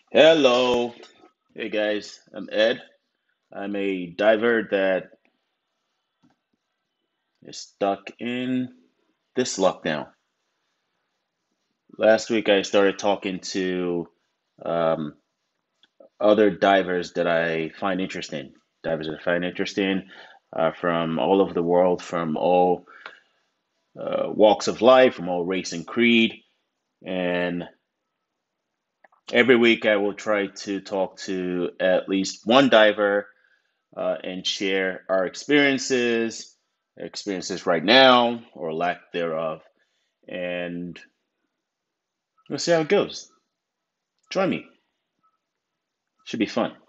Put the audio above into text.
Hello. Hey guys, I'm Ed. I'm a diver that is stuck in this lockdown. Last week I started talking to um, other divers that I find interesting. Divers that I find interesting from all over the world, from all walks of life, from all race and creed. And every week I will try to talk to at least one diver and share our experiences right now or lack thereof, and we'll see how it goes. Join me. Should be fun.